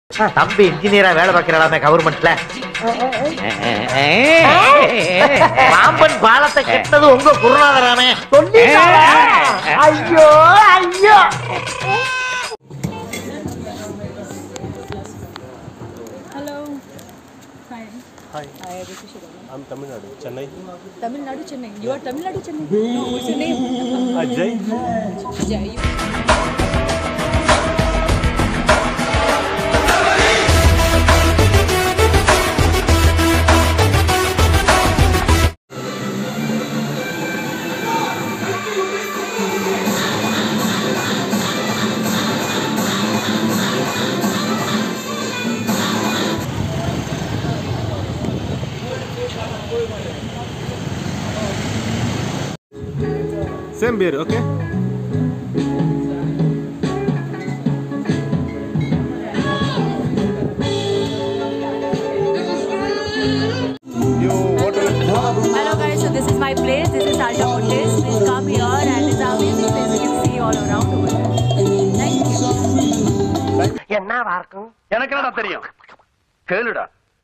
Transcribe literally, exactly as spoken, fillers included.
தம்பி இன்ஜினியரா வேலை பார்க்கிறாமே கவர்மெண்ட்ல. பாம்பன் பாலத்தை கெட்டது உங்க குருநாதரானே சொல்லி. ஐயோ ஐயோ. Hello. Hi. Hi. Hi, this is Shivani. I'm Tamil Nadu, Chennai. Tamil Nadu, Chennai. You are Tamil Nadu, Chennai. No, what's your name? Ajay. Jay. Same beer, okay? You what? Hello guys, so this is my place. This is Salta Montes. Please come here and it's an amazing place. You can see all around over there. Thank you. என்னவா இருக்கும்? எனக்கு என்னடா தெரியும்? கேளுடா.